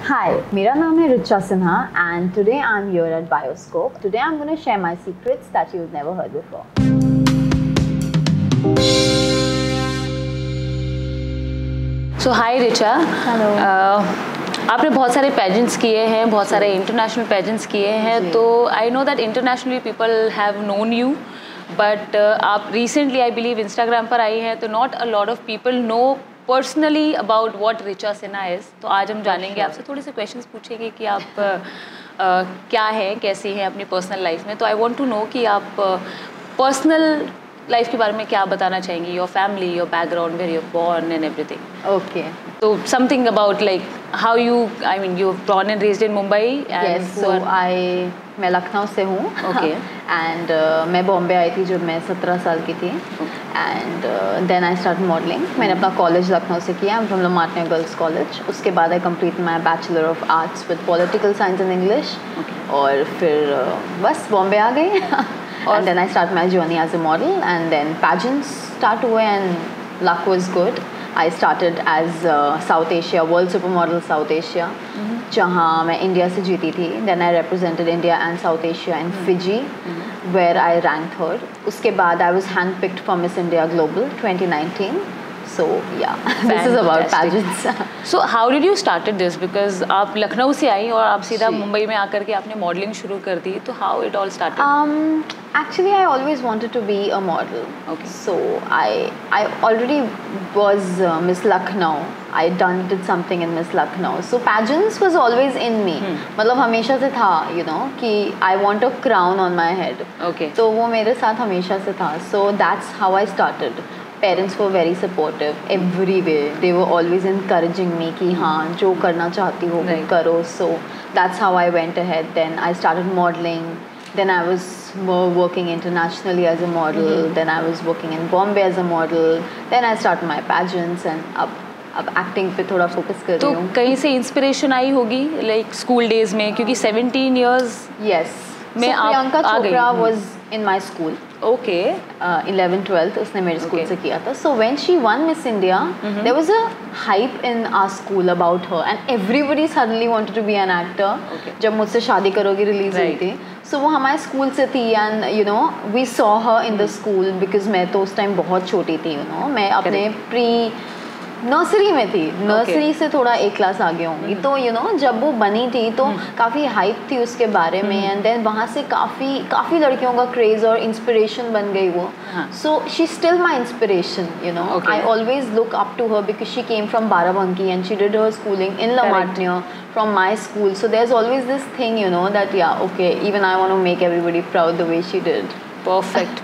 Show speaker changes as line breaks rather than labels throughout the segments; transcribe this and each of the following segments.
Hi, मेरा नाम है Richa Sinha and today I'm here at Bioscope. Today I'm going to share my secrets that you've never heard before.
So hi Richa.
Hello.
आपने बहुत सारे pageants किए हैं, बहुत सारे इंटरनेशनल पेजेंट्स किए हैं, तो I know that internationally people have known you, but आप रिसेंटली आई बिलीव इंस्टाग्राम पर आई हैं, तो not a lot of people know personally about what Richa Sinha is. तो आज हम जानेंगे आपसे, थोड़े से क्वेश्चंस पूछेंगे कि आप क्या हैं, कैसी हैं अपनी पर्सनल लाइफ में. तो आई वांट टू नो कि आप पर्सनल लाइफ के बारे में क्या बताना चाहेंगी, your family, your background, where you born and everything.
Okay.
So something about like how you, I mean, you were born and raised in Mumbai. And
Yes. So मैं लखनऊ से हूँ.
Okay.
And मैं बॉम्बे आई थी जब मैं 17 साल की थी. And then I started modeling. मैंने अपना कॉलेज लखनऊ से किया. I'm from Lamartine Girls College. उसके बाद I completed my Bachelor of Arts with Political Science and English.
Okay.
और फिर बस बॉम्बे आ गई. And then I started my journey as a model. And then pageants start हुए and luck was good. I started as South Asia, World Supermodel South Asia, जहाँ मैं India से जीती थी. Then I represented India and South Asia in Fiji, where I ranked third. उसके बाद I was handpicked for Miss India Global 2019. So yeah, this is about pageants.
So how did you started this? Because आप लखनऊ से आई और आप सीधा मुंबई में आकर के आपने मॉडलिंग शुरू कर दी. तो how it all started?
Actually, I always wanted to be a model.
Okay.
So I already was Miss Lucknow. I did something in Miss Lucknow. So pageants was always in me. मतलब हमेशा से था, you know, कि I want a crown on my head.
Okay.
तो वो मेरे साथ हमेशा से था. So that's how I started. Parents were very supportive every way. They were always encouraging me कि हाँ जो करना चाहती हो वो करो. So that's how I went ahead. Then I started modeling. Then I was working internationally as a model. Then I was working in Bombay as a model. Then I started my pageants and अब acting पे थोड़ा focus कर रही हूँ.
तो कहीं से inspiration आई होगी लाइक स्कूल डेज में, क्योंकि 17 years
में Priyanka Chopra was in my school.
Okay.
11th-12th उसने मेरे स्कूल से किया था. So when she won Miss India there was a hype in our school about her and everybody suddenly wanted to be an actor. जब मुझसे शादी करोगी रिलीज हुई थी, सो वो हमारे स्कूल से थी and you know we saw her in the school because मैं तो उस टाइम बहुत छोटी थी. यू नो मैं अपने प्री नर्सरी में थी. नर्सरी से थोड़ा एक क्लास आगे होंगी. तो यू नो जब वो बनी थी तो काफ़ी हाइप थी उसके बारे में. एंड देन वहाँ से काफ़ी लड़कियों का क्रेज़ और इंस्पिरेशन बन गई वो. So she still my inspiration. You know I always look up to her because she came from Barabanki and she did her schooling in Lamartine from my school. So there's always this thing, you know, that yeah, okay, even I want to make everybody proud the way she did.
Perfect.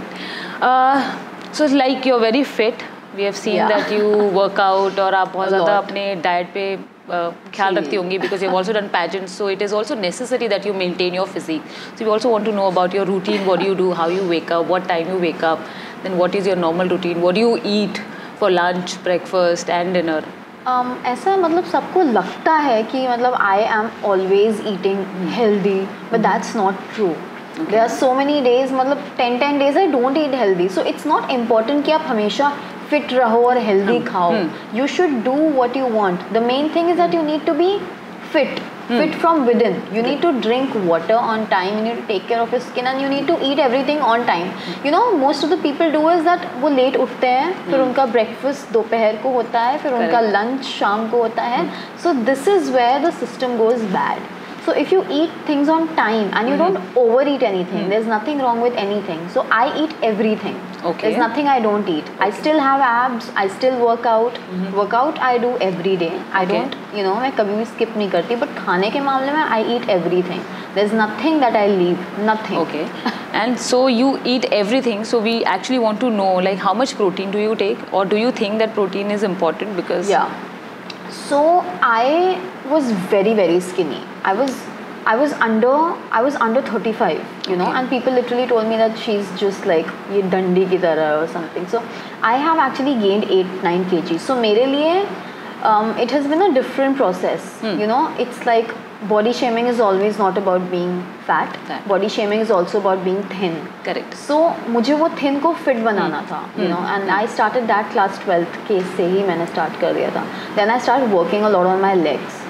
So like you're very fit. We have seen that you work out और आप बहुत ज़्यादा अपने diet पे ख्याल रखती होंगी because you've also done pageants, so it is also necessary that you maintain your physique. So we also want to know about your routine. What do you do? How you wake up? What time you wake up? Then what is your normal routine? What do you eat for lunch, breakfast and dinner?
ऐसा मतलब सबको लगता है कि मतलब I am always eating healthy, but that's not true. There are so many days, मतलब 10 days I don't eat healthy. So it's not important कि आप हमेशा fit रहो और healthy खाओ. You should do what you want. The main thing is that you need to be fit from within. You need to drink water on time. You need to take care of your skin and you need to eat everything on time. You know, most of the people do is that वो late उठते हैं, फिर उनका breakfast दोपहर को होता है, फिर उनका lunch शाम को होता है. So this is where the system goes bad. So if you eat things on time and you don't overeat anything, there's nothing wrong with anything. So I eat everything.
Okay.
There's nothing I don't eat. I still have abs. I still work out. Workout I do every day. I don't, you know, मैं कभी भी skip नहीं करती. But खाने के मामले में I eat everything. There's nothing that I leave. Nothing.
Okay. And so you eat everything. So we actually want to know like how much protein do you take, or do you think that protein is important? Because
So I was very skinny. I was under 35, you know, and people literally told me that she's just like ये डंडी की तरह or something. So I have actually gained 8-9 kg. So मेरे लिए it has been a different process. You know, it's like body shaming is always not about being fat. Body shaming is also about being thin.
Correct.
So मुझे वो thin को fit बनाना था, you know, and I started that class 12th के से ही मैंने start कर दिया था. Then I started working a lot on my legs.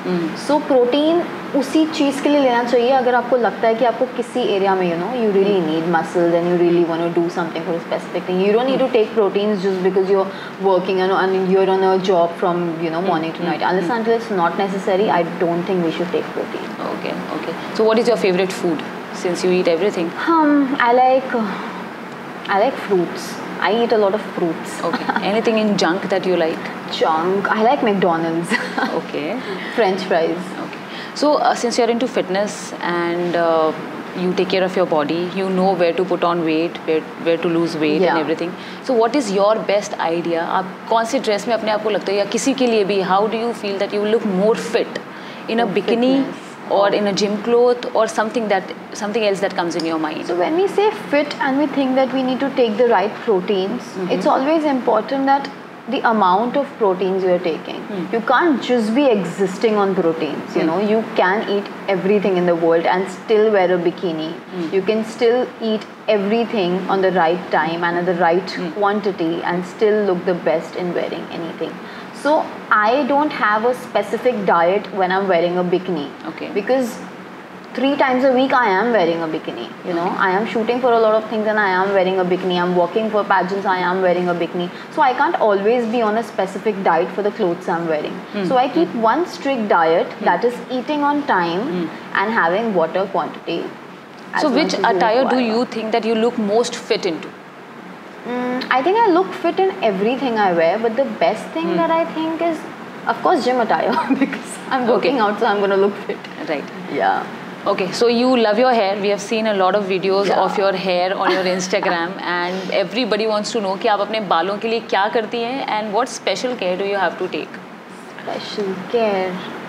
सो प्रोटीन उसी चीज़ के लिए लेना चाहिए अगर आपको लगता है कि आपको किसी एरिया में you really need muscles and you really want to do something for a specific thing. You don't need to take proteins just because you're working and you're on a job from morning to night. Unless until it's not necessary, I don't think we should take protein.
Okay. So what is your favorite food since you eat everything?
I like fruits. I eat a lot of fruits.
Okay. Anything in junk that you like?
Junk. I like McDonald's.
Okay.
French fries.
Okay. So since you're into fitness and you take care of your body, you know where to put on weight, where to lose weight and everything. So what is your best idea? आप कौन सी dress में अपने आप को लगता है या किसी के लिए भी how do you feel that you look more fit in a bikini or in a gym cloth or something else that comes in your mind?
So when we say fit and we think that we need to take the right proteins, it's always important that the amount of proteins you are taking. You can't just be existing on proteins. You can eat everything in the world and still wear a bikini. You can still eat everything on the right time and at the right quantity and still look the best in wearing anything. So I don't have a specific diet when I'm wearing a bikini.
Okay.
Because 3 times a week I am wearing a bikini. I am shooting for a lot of things and I am wearing a bikini. I'm working for pageants, I am wearing a bikini. So I can't always be on a specific diet for the clothes I'm wearing. So I keep one strict diet, that is eating on time and having water quantity.
So which attire do you think that you look most fit into?
I think I look fit in everything I wear, but the best thing that I think is, of course, gym attire because I'm working out, so I'm going to look fit.
Right.
Yeah.
Okay, so you love your hair. We have seen a lot of videos of your hair on your Instagram and everybody wants to know कि आप अपने बालों के लिए क्या करती हैं and what special care do you have to take?
Special care.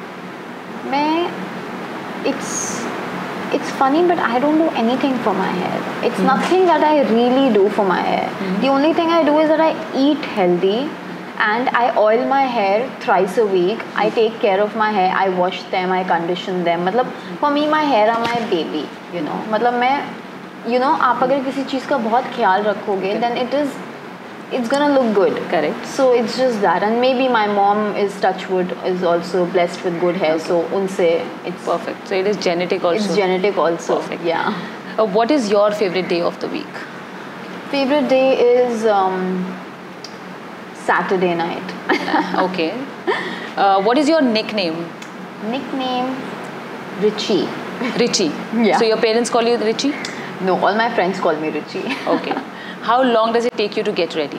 It's funny, but I don't do anything for my hair. It's nothing that I really do for my hair. The only thing I do is that I eat healthy and I oil my hair thrice a week. I take care of my hair. I wash them, I condition them. मतलब for me, my hair are my baby. मतलब मैं आप अगर किसी चीज़ का बहुत ख्याल रखोगे, then it's gonna look good.
Correct.
So it's just that, and maybe my mom is touchwood is also blessed with good hair, so unse it's
perfect. So it is genetic also.
It's genetic also.
Perfect.
Yeah.
What is your favorite day of the week?
Favorite day is Saturday night.
Okay. What is your nickname?
Nickname Richie.
Richie.
Yeah.
So your parents call you Richie?
No, all my friends call me Richie.
Okay. How long does it take you to get ready?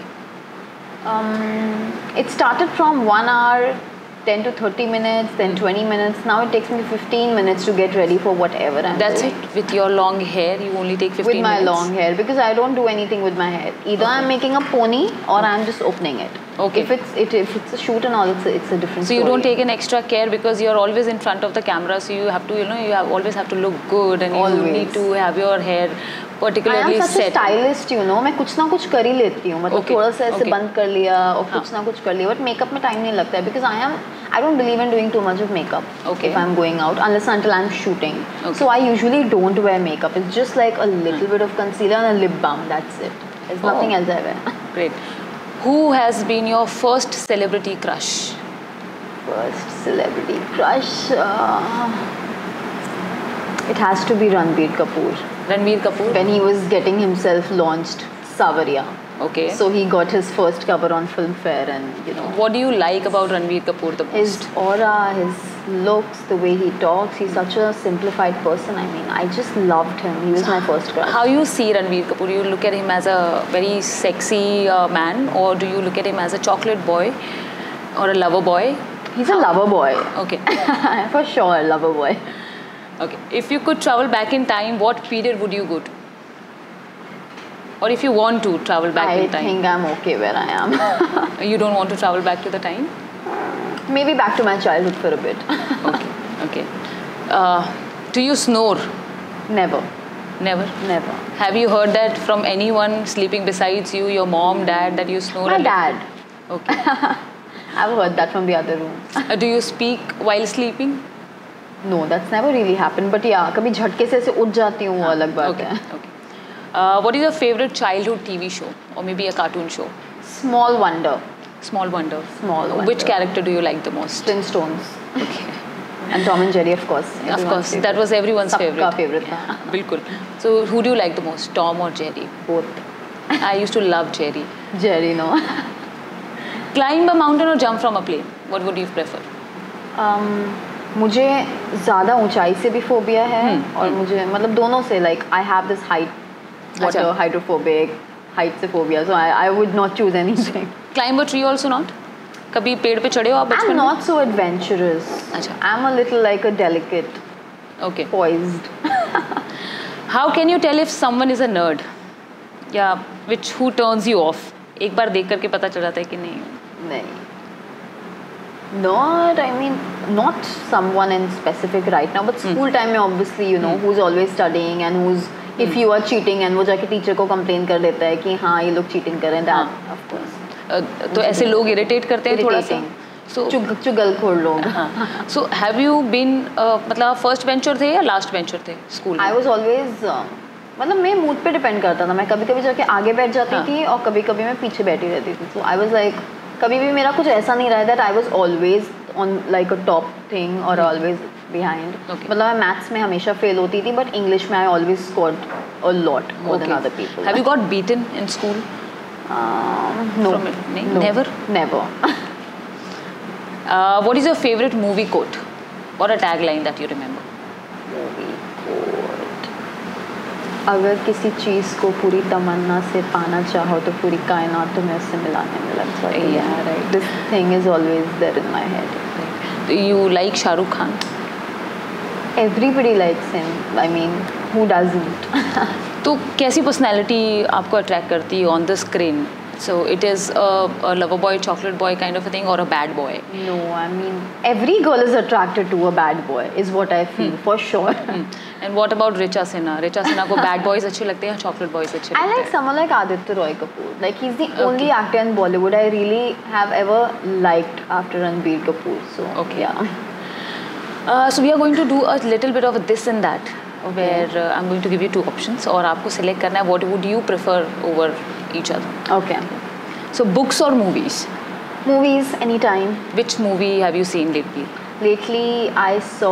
It started from 1 hour, 10 to 30 minutes, then 20 minutes. Now it takes me 15 minutes to get ready for whatever I'm doing.
That's it? With your long hair, you only take 15 minutes?
With my long hair, because I don't do anything with my hair. Either I'm making a pony or I'm just opening it.
Okay.
If it's a shoot and all, it's a different story.
So you don't take an extra care because you're always in front of the camera, so you have to, always have to look good and you need to have your hair particularly set.
I am such a stylist, मैं कुछ ना कुछ कर ही लेती हूँ. मतलब थोड़ा सा ऐसे बंद कर लिया और कुछ ना कुछ कर लिया. But makeup में time नहीं लगता है because I don't believe in doing too much of makeup if I'm going out unless until I'm shooting. So I usually don't wear makeup. It's just like a little bit of concealer and a lip balm. That's it. There's nothing else I wear.
Great. Who has been your first celebrity crush?
First celebrity crush? It has to be Ranbir Kapoor.
Ranbir Kapoor?
When he was getting himself launched, Savarya.
Okay.
So he got his first cover on Filmfare and
What do you like about Ranbir Kapoor the most?
His aura, his looks, the way he talks. He's such a simplified person. I mean, I just loved him. He was my first crush.
How you see Ranbir Kapoor? You look at him as a very sexy man, or do you look at him as a chocolate boy or a lover boy?
He's a lover boy.
Okay.
For sure, lover boy.
Okay. If you could travel back in time, what period would you go to? Or if you want to travel back in time?
I think I'm okay where I am.
You don't want to travel back to the time?
Maybe back to my childhood for a bit.
Okay. Do you snore?
Never.
Never?
Never.
Have you heard that from anyone sleeping besides you, your mom, dad, that you snore?
My dad.
Okay.
I've heard that from the other room.
Do you speak while sleeping?
No, that's never really happened. But yeah, कभी झटके से उठ जाती हूँ वो अलग बात है.
Okay. What is your favorite childhood TV show or maybe a cartoon show?
Small Wonder.
Small Wonder.
Small Wonder.
Which character do you like the most?
Flintstones.
Okay.
And Tom and Jerry, of course.
Of course, that was everyone's favorite.
सबका favorite था.
Yeah, बिल्कुल. So who do you like the most, Tom or Jerry?
Both.
I used to love Jerry.
Jerry, no.
Climb a mountain or jump from a plane? What would you prefer?
मुझे ज़्यादा ऊंचाई से भी phobia है और मुझे मतलब दोनों से like I have this height water hydrophobic height से phobia, so I would not choose anything.
Climb a tree also not? कभी पेड़ पे चढ़े हो आप बचपन में?
I'm not so adventurous.
अच्छा.
I'm a little like a delicate.
Okay.
Poised.
How can you tell if someone is a nerd? या who turns you off? एक बार देख करके पता चल जाता है कि नहीं?
नहीं. Nerd, I mean, not someone in specific right now, but school time में obviously you know who's always studying and who's if you are cheating and वो जाके टीचर को complain कर देता है कि हाँ ये लोग cheating कर रहे हैं, that of course.
तो ऐसे लोग इरिटेट करते हैं थोड़ा सा.
So चुगलखोर लोग.
So have you been मतलब फर्स्ट बेंचर थे या लास्ट बेंचर थे स्कूल?
I was always मतलब मैं मूड पे डिपेंड करता था. मैं कभी कभी जाके आगे बैठ जाती थी और कभी कभी मैं पीछे बैठी रहती थी. So I was like कभी भी मेरा कुछ ऐसा नहीं रहा है that I was always on like a top thing or always behind. मतलब मैं मैथ्स में हमेशा फेल होती थी but इंग्लिश में I always scored a lot more than other people.
Have you got beaten in school?
No.
No.
Never.
What is your favorite movie quote or a tagline that you remember?
Movie quote. अगर किसी चीज़ को पूरी तमन्ना से पाना चाहो तो पूरी कायनात तुम्हें उससे मिलाने में लग जाएगी. Yeah, right. This thing is always there in my head.
You like Shah Rukh Khan?
Everybody likes him. I mean, who doesn't?
तो कैसी पर्सनैलिटी आपको अट्रैक्ट करती है on the screen? So it is a lover boy, chocolate boy kind of a thing or a bad boy?
No, I mean every girl is attracted to a bad boy is what I feel for sure.
And what about Richa Sinha? Richa Sinha को bad boys अच्छे लगते हैं, chocolate boys अच्छे लगते हैं?
I like someone like Aditya Roy Kapoor. Like he's the only actor in Bollywood I really have ever liked after Ranbir Kapoor. So yeah.
So we are going to do a little bit of this and that. Where I'm going to give you two options और आपको select करना है what would you prefer over each other.
Okay.
So books or movies?
Movies anytime.
Which movie have you seen lately?
Lately I saw.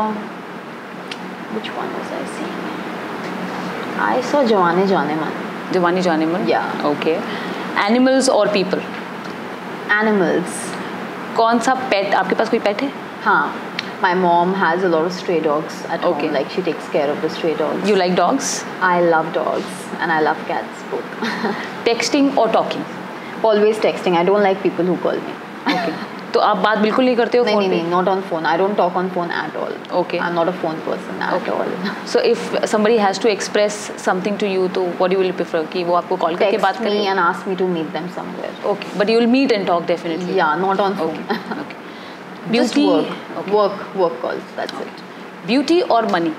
Which one was I seeing? I saw Jawane Jaane Man.
Jawane Jaane Man?
Yeah.
Okay. Animals or people?
Animals.
कौन सा pet? आपके पास कोई pet है?
हाँ. My mom has a lot of stray dogs at home. Like she takes care of the stray dogs.
You like dogs?
I love dogs and I love cats both.
Texting or talking?
Always texting. I don't like people who call me.
Okay. तो आप बात बिल्कुल नहीं करते हो phone पे?
नहीं, not on phone. I don't talk on phone at all.
Okay.
I'm not a phone person at all.
So if somebody has to express something to you, तो what you will prefer कि वो आपको call करके बात करें?
Text me and ask me to meet them somewhere.
Okay. But you will meet and talk definitely.
Yeah, not on phone.
Okay.
Beauty. Just work calls. That's it.
Beauty or money?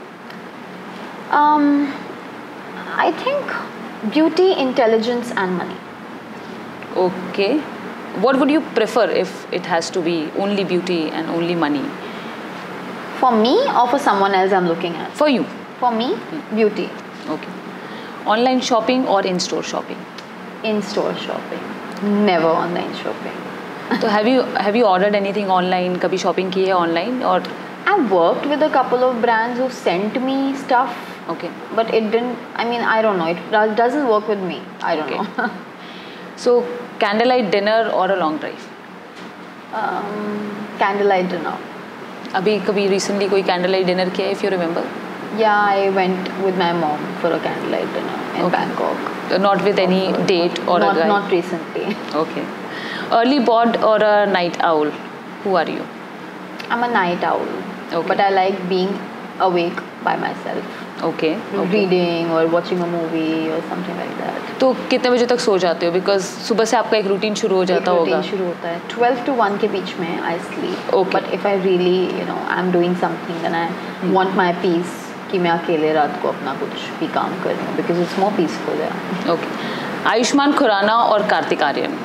I think beauty, intelligence, and money.
Okay. What would you prefer if it has to be only beauty and only money?
For me or for someone else I'm looking at?
For you.
For me, beauty.
Okay. Online shopping or in-store shopping?
In-store shopping. Never online shopping.
So have you ordered anything online? कभी shopping की है online or?
I've worked with a couple of brands who sent me stuff.
Okay.
But it didn't. I mean, I don't know. It doesn't work with me. I don't know.
So candlelight dinner or a long drive?
Candlelight dinner.
अभी कभी recently कोई candlelight dinner किया if you remember?
Yeah, I went with my mom for a candlelight dinner in Bangkok.
Not with any date or a guy?
Not recently.
Okay. Early bird or a night owl? Who are you?
I'm a night owl.
Okay.
But I like being awake by myself.
Okay.
Reading or watching a movie or something like that.
तो कितने बजे तक सो जाते हो? Because सुबह से आपका एक रूटीन शुरू हो जाता होगा.
रूटीन शुरू होता है 12 to 1 के बीच में I sleep.
Okay.
But if I really, I'm doing something, then I want my peace कि मैं अकेले रात को अपना कुछ भी काम कर रही हूँ because it's more peaceful there.
Okay. Ayushman Khurana और Kartik Aaryan?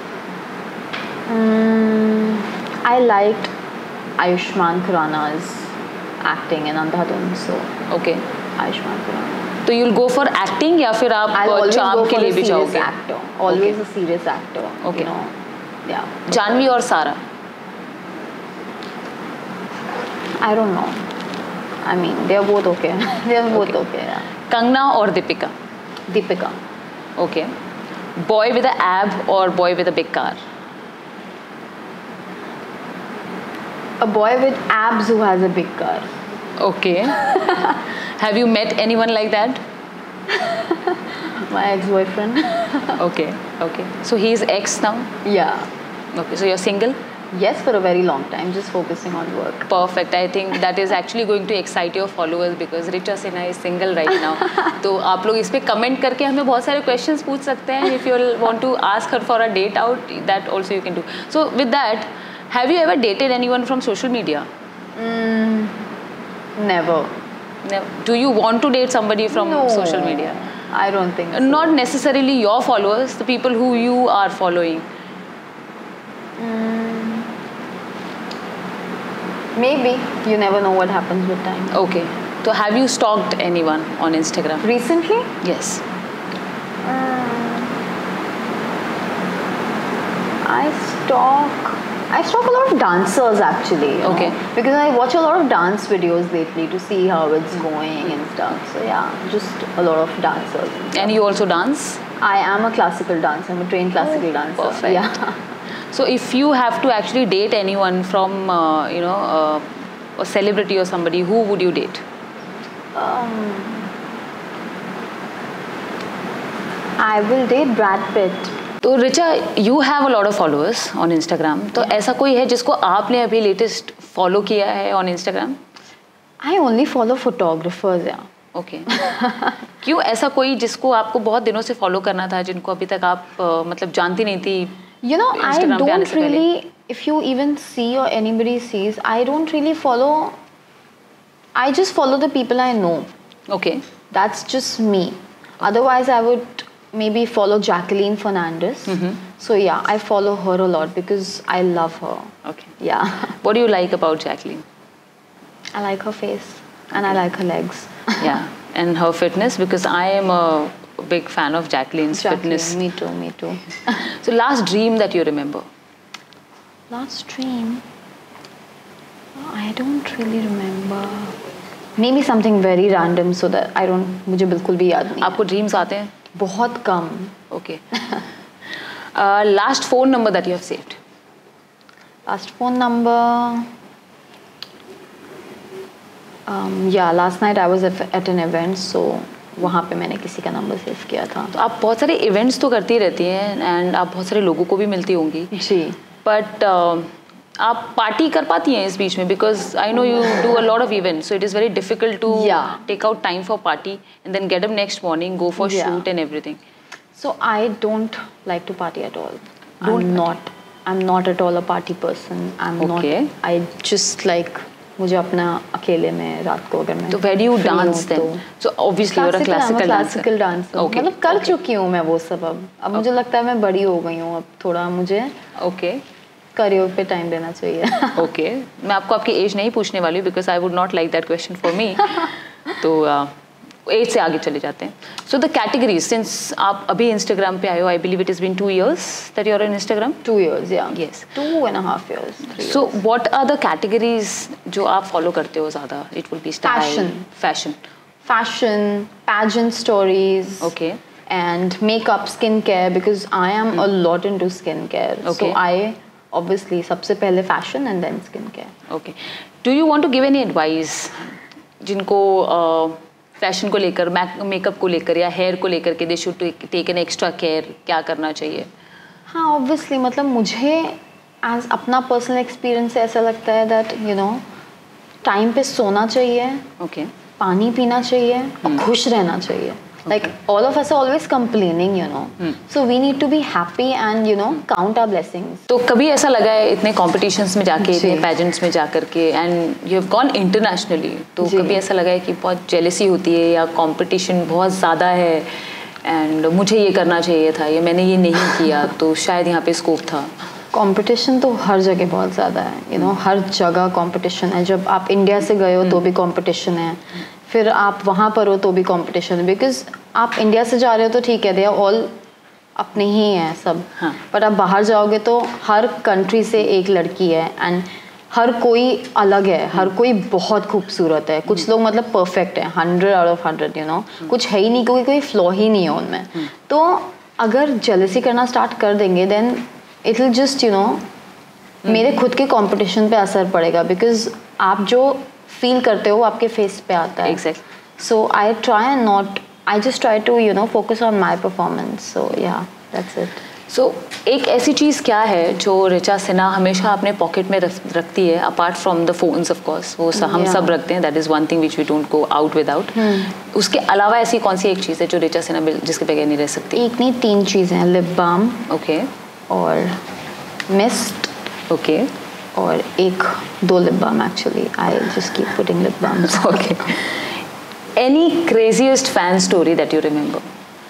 I liked Ayushmann Khurrana's acting in Andhadhun, so
okay.
Ayushmann Khurrana.
तो you'll go for acting या फिर आप चाम के लिए भी जाओगे?
Always a serious actor.
Okay.
Yeah.
Janvi और सारा?
I don't know. I mean, they are both okay. They are both okay. Yeah.
Kangna or Deepika?
Deepika.
Okay. Boy with an ab or boy with a big car?
A boy with abs who has a big car.
Okay. Have you met anyone like that?
My ex-boyfriend.
Okay. So he is ex now?
Yeah.
Okay. So you're single?
Yes, for a very long time, just focusing on work.
Perfect. I think that is actually going to excite your followers because Richa Sinha is single right now. तो आप लोग इस पे comment करके हमें बहुत सारे questions पूछ सकते हैं. If you want to ask her for a date out, that also you can do. So with that, have you ever dated anyone from social media?
Never.
Do you want to date somebody from social media?
I don't think so.
Not necessarily your followers, the people who you are following.
Maybe. You never know what happens with time.
Okay. So have you stalked anyone on Instagram?
Recently?
Yes.
I stalk a lot of dancers actually.
Okay.
Because I watch a lot of dance videos lately to see how it's going and stuff. So yeah, just a lot of dancers.
And you also dance?
I am a classical dancer. I'm a trained classical dancer.
Perfect.
Yeah.
So if you have to actually date anyone from, a celebrity or somebody, who would you date?
I will date Brad Pitt.
तो Richa, you have a lot of followers on Instagram. तो ऐसा कोई है जिसको आपने अभी latest follow किया है on Instagram?
I only follow photographers, yeah.
Okay. क्यों ऐसा कोई जिसको आपको बहुत दिनों से फॉलो करना था, जिनको अभी तक आप मतलब जानती नहीं थी?
You know, I don't really, if you even see or anybody sees, I don't really follow, I just follow the people I know.
Okay.
That's just me. Otherwise, I would maybe follow Jacqueline Fernandez. So yeah, I follow her a lot because I love her.
Okay.
Yeah.
What do you like about Jacqueline?
I like her face and I like her legs.
Yeah, and her fitness, because I am a big fan of Jacqueline's fitness.
Me too.
So last dream that you remember?
Last dream? I don't really remember. Maybe something very random so that I don't, मुझे बिल्कुल भी याद नहीं.
आपको dreams आते हैं?
बहुत कम.
Okay. Last phone number that you have saved?
Last phone number. Yeah, last night I was at an event, so वहाँ पे मैंने किसी का नंबर सेव किया था.
तो आप बहुत सारे इवेंट्स तो करती रहती हैं एंड आप बहुत सारे लोगों को भी मिलती होंगी.
जी.
बट आप पार्टी कर पाती हैं इस बीच में? Because I know you do a lot of events, so it is very difficult to take out time for party and then get up next morning, go for shoot and everything.
So I don't like to party at all. I'm not at all a party person. I just like, मुझे अपना अकेले में रात को अगर मैं.
तो where do you dance then? So obviously you're a classical dancer.
Okay. मतलब कर चुकी हूँ मैं वो सब. अब मुझे लगता है मैं बड़ी हो गई हूँ, अब थोड़ा मुझे करियर पे टाइम देना चाहिए.
ओके. मैं आपको आपकी एज नहीं पूछने वाली हूँ because I would not like that question for me. तो एज से आगे चले जाते हैं. सो द कैटेगरीज, सिंस आप अभी इंस्टाग्राम पे आए हो, I believe it is been 2 years that you are on Instagram.
2 years, yeah.
Yes.
2.5 years.
So what are the categories जो आप फॉलो करते हो ज़्यादा? It will be style,
fashion, pageant stories.
Okay.
And makeup, skincare, because I am a lot into skincare.
Okay.
So I obviously सबसे पहले fashion and then skincare.
Okay. Do you want to give any advice जिनको fashion को लेकर, makeup को लेकर या hair को लेकर के they should take an extra care, क्या करना चाहिए?
हाँ, ऑब्वियसली मतलब मुझे एज अपना पर्सनल एक्सपीरियंस से ऐसा लगता है दैट यू नो टाइम पे सोना चाहिए.
ओके.
पानी पीना चाहिए और खुश रहना चाहिए. Like all of us are always complaining, you know. So we need to be happy and you know count our blessings.
तो कभी ऐसा लगा है इतने competitions में जाके, इतने pageants में जाकर के and you have gone internationally, तो कभी ऐसा लगा है कि बहुत jealousy होती है या competition बहुत ज़्यादा है and मुझे ये करना चाहिए था या मैंने ये नहीं किया तो शायद यहाँ पे scope था?
कंपटीशन तो हर जगह बहुत ज़्यादा है, you know, हर जगह कंपटीशन है. जब आप इंडिया से गए हो तो भी कंपटीशन है, फिर आप वहाँ पर हो तो भी कंपटीशन है. बिकॉज आप इंडिया से जा रहे हो तो ठीक है, दे आर ऑल अपने ही हैं सब. पर आप बाहर जाओगे तो हर कंट्री से एक लड़की है एंड हर कोई अलग है, हर कोई बहुत खूबसूरत है, कुछ लोग मतलब परफेक्ट है 100 out of 100 यू नो, कुछ है ही नहीं, कोई फ्लॉ ही नहीं है उनमें। तो अगर जेलसी करना स्टार्ट कर देंगे then it will just you know मेरे खुद के कंपटीशन पे असर पड़ेगा, बिकॉज आप जो फील करते हो आपके फेस पे आता है।
Exactly.
So I try and not, I just try to you know focus on my performance. So yeah that's it.
सो एक ऐसी चीज़ क्या है जो ऋचा सिन्हा हमेशा अपने पॉकेट में रखती है, apart from the phones of course, वो हम सब रखते हैं, that is one thing which we don't go out without. उसके अलावा ऐसी कौन सी एक चीज़ है जो ऋचा सिन्हा जिसके बगैर नहीं रह सकती?
एक नहीं 3 चीज़ें हैं, लिप बाम,
ओके,
और मिस्ट,
ओके,
और 1-2 lip balm actually, I just keep putting lip balm.
Okay. Any craziest fan story that you remember?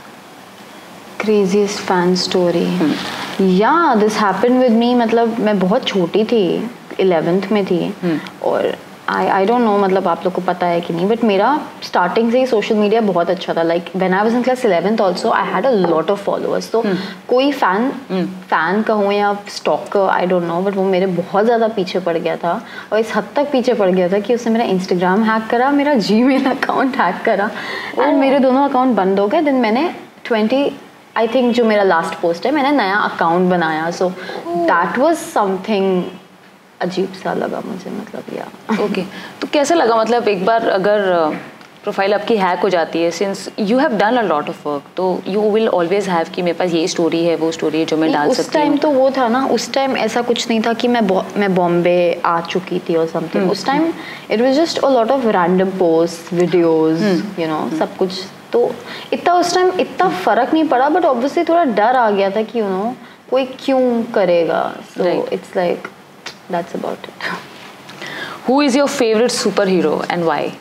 Craziest fan story, yeah this happened with me. मतलब मैं बहुत छोटी थी, 11th में थी, और आई डोंट नो मतलब आप लोग को पता है कि नहीं, बट मेरा स्टार्टिंग से ही सोशल मीडिया बहुत अच्छा था। Like when I was in class 11th also I had a lot of followers. तो कोई फैन कहूँ या stalker, I don't know, but वो मेरे बहुत ज़्यादा पीछे पड़ गया था, और इस हद तक पीछे पड़ गया था कि उसने मेरा इंस्टाग्राम हैक करा, मेरा जीमेल अकाउंट हैक करा, एंड मेरे दोनों अकाउंट बंद हो गए। देन मैंने आई थिंक जो मेरा लास्ट पोस्ट है, मैंने नया अकाउंट बनाया। सो दैट वाज समथिंग अजीब सा लगा मुझे, मतलब या
ओके। तो कैसा लगा, मतलब एक बार अगर प्रोफाइल आपकी हैक हो जाती है, since you have done a lot of work, तो यू विल ऑलवेज हैव कि मेरे पास ये स्टोरी है, वो स्टोरी है जो मैं डाल सकती हूँ।
उस टाइम तो वो था ना, उस टाइम ऐसा कुछ नहीं था कि मैं बॉम्बे आ चुकी थी और समथिंग। उस time it was just a lot of random post, videos, you know, सब कुछ। तो इतना उस टाइम इतना फर्क नहीं पड़ा, बट ऑब्वियसली थोड़ा डर आ गया था कि यू नो कोई क्यों करेगा। So it's like that's about it.
Who is your favourite superhero and why?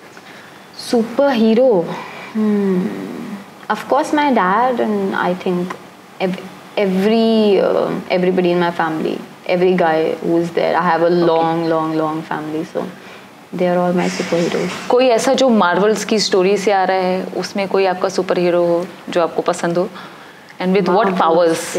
Superhero, of course my dad, and I think everybody in my family, every guy who's there. I have a long family, so they are all my superheroes.
कोई ऐसा जो Marvels की story से आ रहा है, उसमें कोई आपका सुपर हीरो हो जो आपको पसंद हो, and with what powers?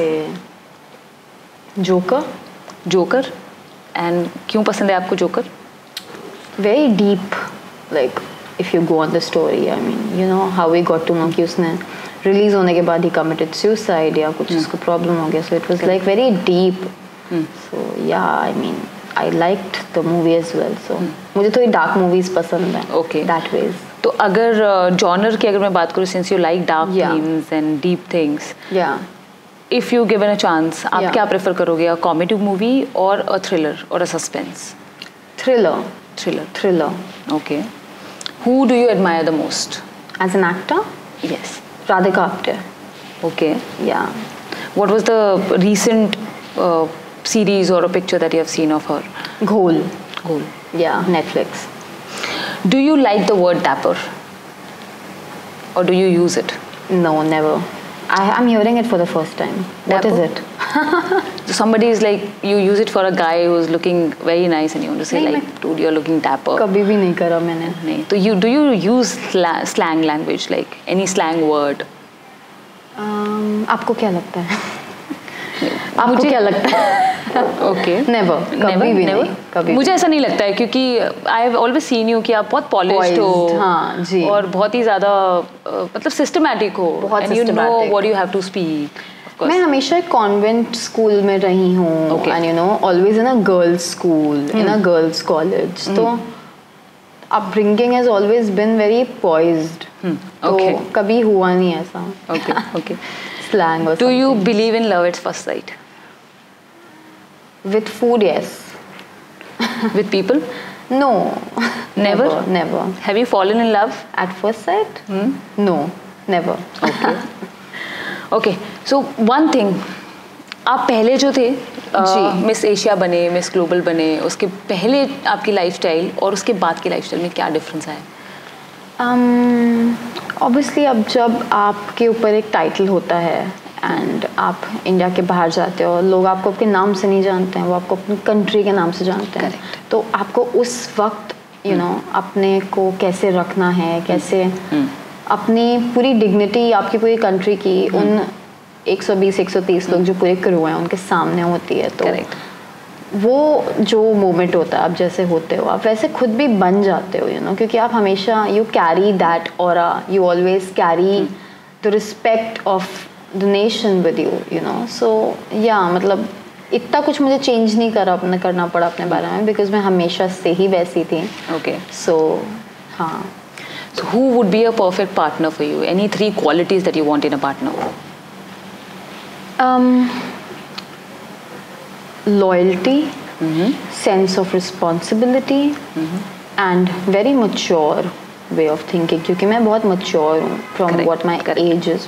Joker, and क्यों पसंद है आपको Joker?
Very deep, like if you go on the story, I mean, you know how we got to know कि उसने रिलीज होने के बाद ही committed suicide या कुछ उसको प्रॉब्लम हो गया, so it was like very deep. So yeah, I mean I liked the movie as well. So मुझे तो ये dark movies पसंद है.
Okay.
That ways.
तो अगर genre की अगर मैं बात करूँ, since you like dark themes and deep things, if you given a chance, आप क्या prefer करोगे, a comedy movie or a thriller or a suspense?
Thriller.
Okay. Who do you admire the most?
As an actor?
Yes.
Radhika Apte.
Okay.
Yeah.
What was the recent series or a picture that you have seen of her?
Ghol.
Yeah,
Netflix.
Do you like the word dapper? Or do you use it?
No, never. I'm hearing it for the first time. What is it?
So somebody is like, you use it for a guy who is looking very nice and you want to say like, dude, you're looking dapper.
कभी भी नहीं करा मैंने.
नहीं. तो do you use slang language, like any slang word?
आपको क्या लगता है? आपको क्या लगता है?
Okay.
Never. कभी भी नहीं. कभी.
मुझे ऐसा नहीं लगता है, क्योंकि I have always seen you कि आप बहुत polished हो.
हाँ जी.
और बहुत ही ज़्यादा मतलब systematic हो.
बहुत
and
systematic.
you know what you have to speak.
मैं हमेशा एक कॉन्वेंट स्कूल में रही हूँ, and you know always in a girls school, in a girls college. तो upbringing has always been very poised. तो कभी हुआ नहीं ऐसा.
Okay.
Slang or
Do you believe in love at first sight?
With food, yes.
With people?
No.
Never?
Never.
Have you fallen in love?
At first sight? No, never.
Okay. Okay. So one thing, आप पहले जो थे Miss Asia बने, Miss Global बने, उसके पहले आपकी lifestyle और उसके बाद की लाइफस्टाइल में क्या डिफरेंस आया?
ऑब्वियसली अब जब आपके ऊपर एक टाइटल होता है एंड आप इंडिया के बाहर जाते हो, लोग आपको आपके नाम से नहीं जानते हैं, वो आपको अपनी कंट्री के नाम से जानते हैं. तो आपको उस वक्त यू नो अपने को कैसे रखना है, कैसे अपनी पूरी डिग्निटी आपकी पूरी कंट्री की उन 120-130 लोग जो पूरे क्रू हैं उनके सामने होती है. तो वो जो मोमेंट होता है, आप जैसे होते हो आप वैसे खुद भी बन जाते हो, क्योंकि आप हमेशा you carry that aura, you always carry the respect of the nation with you, so yeah मतलब इतना कुछ मुझे चेंज नहीं करना पड़ा अपने बारे में, बिकॉज मैं हमेशा से ही वैसी थी.
ओके,
सो हाँ.
So who would be a perfect partner for you? Any 3 qualities that you want in a partner?
Loyalty, sense of responsibility, and very mature way of thinking. क्योंकि मैं बहुत mature हूँ from what my age is.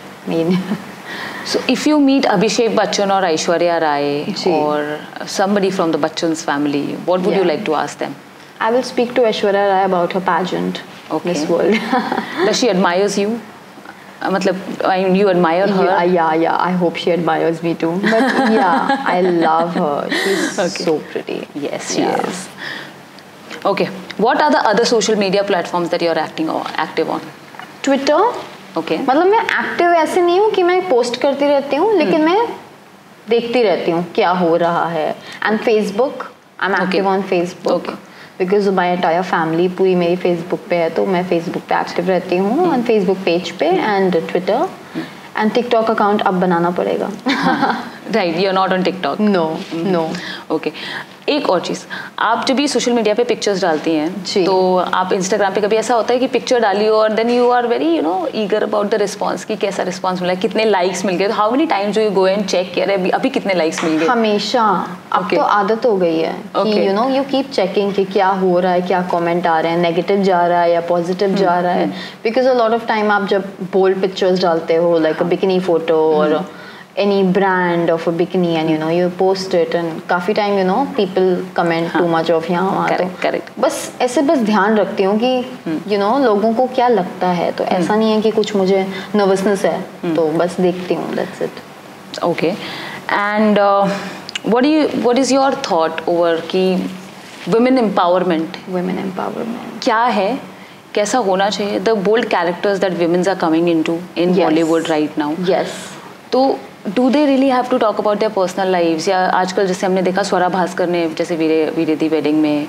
So if you meet Abhishek Bachchan or Aishwarya Rai or somebody from the Bachchan's family, what would you like to ask them?
I will speak to Aishwarya Rai about her pageant.
Okay.
Miss World.
Does she admires you? मतलब, I mean, you admire her?
Yeah. I hope she admires me too. But yeah, I love her. She's so pretty.
Yes, she is. Okay. What are the other social media platforms that you are active on?
Twitter.
Okay.
मतलब मैं active ऐसे नहीं हूँ कि मैं post करती रहती हूँ, लेकिन मैं देखती रहती हूँ क्या हो रहा है. And Facebook, I am active on Facebook because my entire family पूरी मेरी फेसबुक पे है, तो मैं फेसबुक पे एक्टिव रहती हूँ, ऑन फेसबुक पेज पे and Twitter and TikTok account अब बनाना पड़ेगा.
Right, you are not on TikTok?
No.
Okay. एक और चीज़, आप जब भी सोशल मीडिया पे पिक्चर्स डालती हैं तो आप इंस्टाग्राम पे कभी ऐसा होता है कि पिक्चर डाली और then you are very eager about the response कि कैसा रिस्पॉन्स मिला, कितने लाइक्स मिल गए, तो how many times do you go and check किया अभी कितने लाइक्स मिल गए?
हमेशा. अब तो आदत हो गई है कि यू कीप चेकिंग कि क्या हो रहा है, क्या कमेंट आ रहे हैं, नेगेटिव जा रहा है या पॉजिटिव जा रहा है, because a lot of time आप जब बोल्ड पिक्चर्स डालते हो लाइक अ बिकिनी फोटो और any brand of a bikini and you post it and काफी time people comment too much of यहाँ वहाँ, तो बस ऐसे बस ध्यान रखती हूँ कि लोगों को क्या लगता है, तो ऐसा नहीं है कि कुछ मुझे नर्वसनेस है, तो बस देखती हूँ, that's it.
Okay. And what is your thought over कि women empowerment क्या है, कैसा होना चाहिए, the bold characters that women are coming into in Bollywood right now?
Yes.
तो do they really have to talk about their personal lives, या आजकल जैसे हमने देखा स्वरा भास्कर ने जैसे वीरे दी वेडिंग में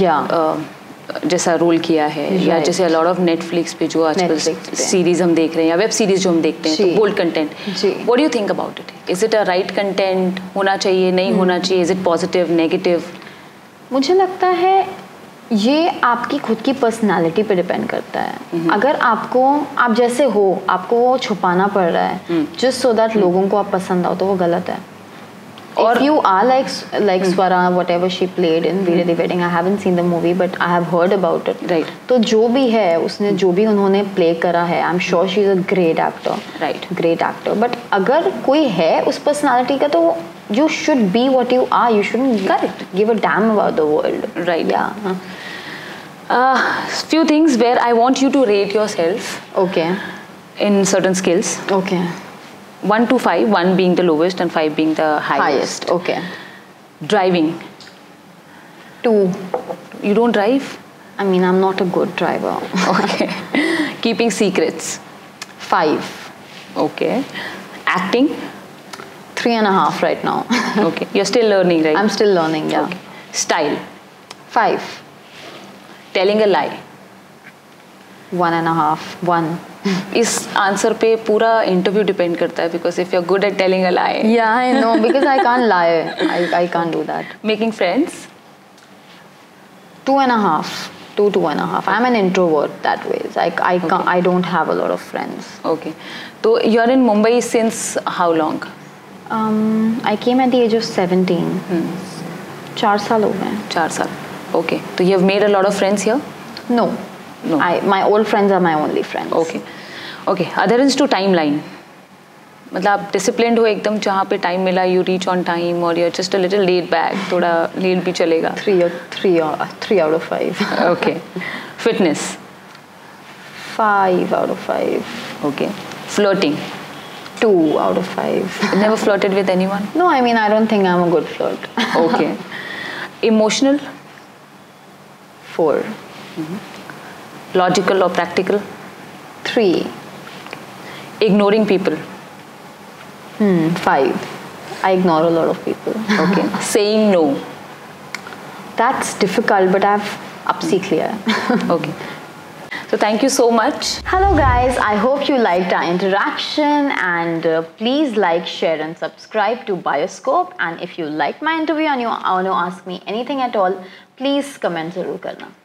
जैसा रोल किया है, या जैसे अ लॉट ऑफ नेटफ्लिक्स पे जो आजकल सीरीज हम देख रहे हैं या वेब सीरीज जो हम देखते हैं, तो bold content, what do you think about it? Is it a right content, होना चाहिए, नहीं होना चाहिए, इज इट पॉजिटिव, नेगेटिव?
मुझे लगता है ये आपकी खुद की पर्सनालिटी पे डिपेंड करता है. अगर आप जैसे हो, आपको वो छुपाना पड़ रहा है जस्ट सो दैट लोगों को आप पसंद आओ, तो वो गलत है. और you are like Swara, whatever she played in Veere the Wedding, I haven't seen the movie but I have heard about it.
Right.
तो जो भी है उसने जो भी उन्होंने प्ले करा है, I'm sure she is a great actor.
Right.
Great actor. But अगर कोई है उस पर्सनालिटी का, तो you should be what you are. You shouldn't give a damn about the world.
Right.
Yeah.
Few things where I want you to rate yourself.
Okay.
In certain skills.
Okay.
1 to 5, 1 being the lowest and 5 being the highest.
Okay.
Driving.
2.
You don't drive?
I mean, I'm not a good driver.
Okay. Keeping secrets.
5.
Okay. Acting.
3.5 right now.
Okay. You're still learning, right?
I'm still learning, yeah.
Okay. Style.
5.
Telling a lie.
1.5. 1.
इस answer पे पूरा interview depend करता है, because if you are good at telling a lie.
Yeah, I know, because I can't lie. I can't do that.
Making friends.
2.5. 2.5. I'm an introvert that way. I don't have a lot of friends.
Okay. So you are in Mumbai since how long?
I came at the age of 17. 4 साल हो गए.
4 साल. Okay. So you have made a lot of friends here?
No. My old friends are my only friends.
Okay. Okay. Adherence to timeline. मतलब आप disciplined हो एकदम, जहाँ पे टाइम मिला यू रीच ऑन टाइम, और you are just a little late back, थोड़ा late भी चलेगा?
3 out of 5.
Okay. Fitness.
5 out of 5.
Okay. Flirting.
2 out of 5.
Never flirted with anyone?
No, I mean, I don't think I'm a good flirt.
Okay. Emotional.
4.
Logical or practical?
3.
Ignoring people.
5. I ignore a lot of people.
Okay. Saying no.
That's difficult, but अब सीख लिया है.
Okay. So thank you so much.
Hello guys, I hope you liked our interaction, and please like, share and subscribe to Bioscope. And if you liked my interview and you want to ask me anything at all, please comment ज़रूर करना.